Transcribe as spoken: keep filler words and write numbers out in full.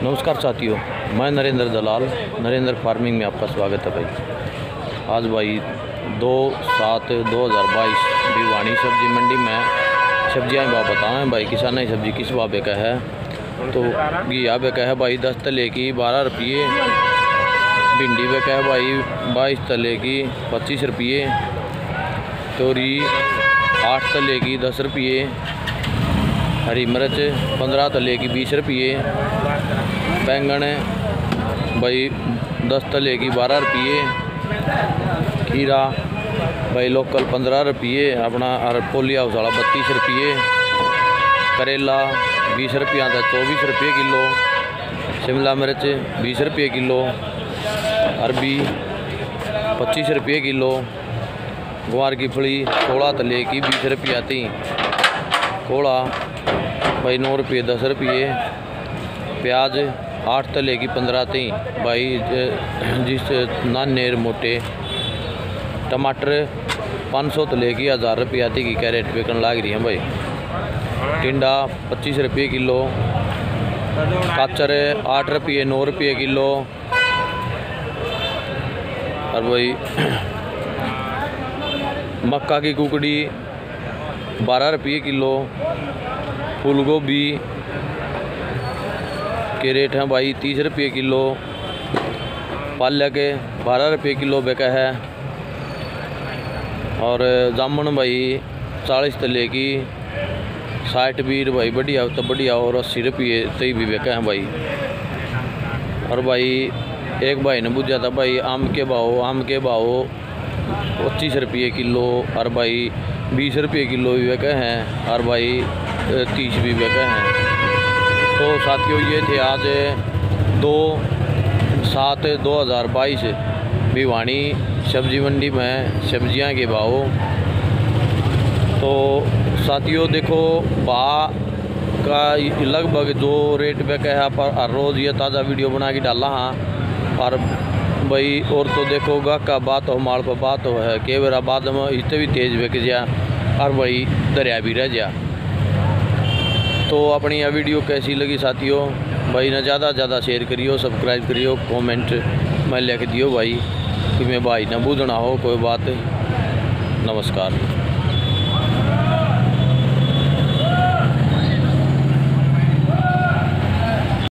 नमस्कार साथियों, मैं नरेंद्र दलाल नरेंद्र फार्मिंग में आपका स्वागत है भाई। आज भाई दो सात दो हज़ार बाईस भिवानी सब्जी मंडी में सब्जियाँ भाव बताएं भाई। किसान ही सब्जी किस भाव का है तो घिया बेका है भाई दस तले की बारह रुपये, भिंडी बेका है भाई बाईस तले की पच्चीस रुपये, तोरी आठ तले की दस रुपये, हरी मिर्च पंद्रह तले की बीस रुपये, बैंगन भाई दस तले की बारह रुपये, खीरा भाई लोकल पंद्रह रुपये, अपना पोली हाउस वाला बत्तीस रुपये, करेला बीस रुपया था चौबीस रुपये किलो, शिमला मिर्च बीस रुपये किलो, अरबी पच्चीस रुपये किलो, ग्वार की फली सोलह तले की बीस रुपया थी, कोड़ा भाई नौ रुपये दस रुपये, प्याज आठ तले की पंद्रह थी भाई, जिस नानेर मोटे टमाटर पाँच सौ तले की हज़ार रुपया थी की कैरेट बेचने लग रही है भाई, टिंडा पच्चीस रुपये किलो, काचर आठ रुपये नौ रुपये किलो, और भाई मक्का की कुकड़ी बारह रुपये किलो, फूल गोभी के रेट हैं भाई तीस रुपये किलो, पालक बारह रुपये किलो बेका है, और जामुन भाई चालीस तले की साठ बीर भाई बढ़िया तो बढ़िया, और अस्सी रुपये तई भी बेका है भाई। और भाई एक भाई ने पूछा था भाई आम के भाव आम के भाव पच्चीस रुपये किलो, और भाई बीस रुपये किलो भी बेका हैं, और भाई तीस भी बेका हैं। तो साथियों ये थे आज दो सात दो हज़ार बाईस भिवानी सब्जी मंडी में सब्जियां के भाव। तो साथियों देखो भाव का लगभग जो रेट बेका है पर हर रोज़ ये ताज़ा वीडियो बना के डाला हाँ। और भाई और तो देखो गा का बात हो माल पर बात हो है के बेरा बाद में इतने भी तेज़ बेक जा और भाई दरिया भी रह जा। तो अपनी यह वीडियो कैसी लगी साथियों भाई ना ज़्यादा ज़्यादा शेयर करियो, सब्सक्राइब करियो, कमेंट में लिख दियो भाई कि मैं भाई ना बूझना हो कोई बात। नमस्कार।